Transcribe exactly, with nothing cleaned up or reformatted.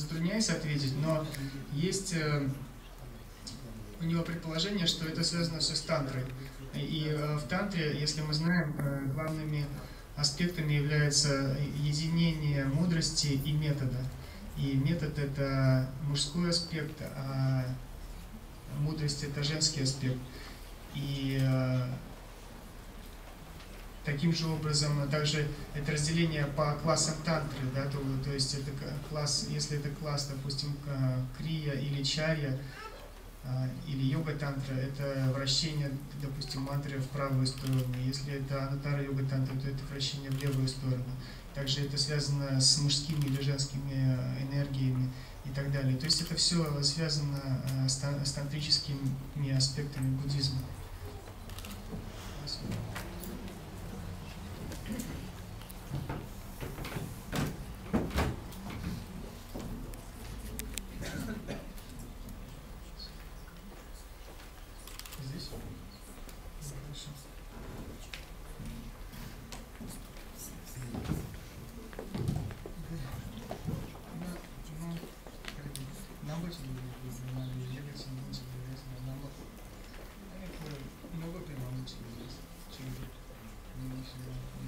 затрудняюсь ответить, но есть у него предположение, что это связано все с тантрой. И в тантре, если мы знаем, главными аспектами являются единение мудрости и метода. И метод — это мужской аспект, а мудрость — это женский аспект. И таким же образом, также это разделение по классам тантры, да, то, то есть это класс, если это класс, допустим, крия или чарья, или йога-тантра, это вращение, допустим, мантры в правую сторону. Если это анутара йога-тантра, то это вращение в левую сторону. Также это связано с мужскими или женскими энергиями и так далее. То есть это все связано с тантрическими аспектами буддизма. Много прямо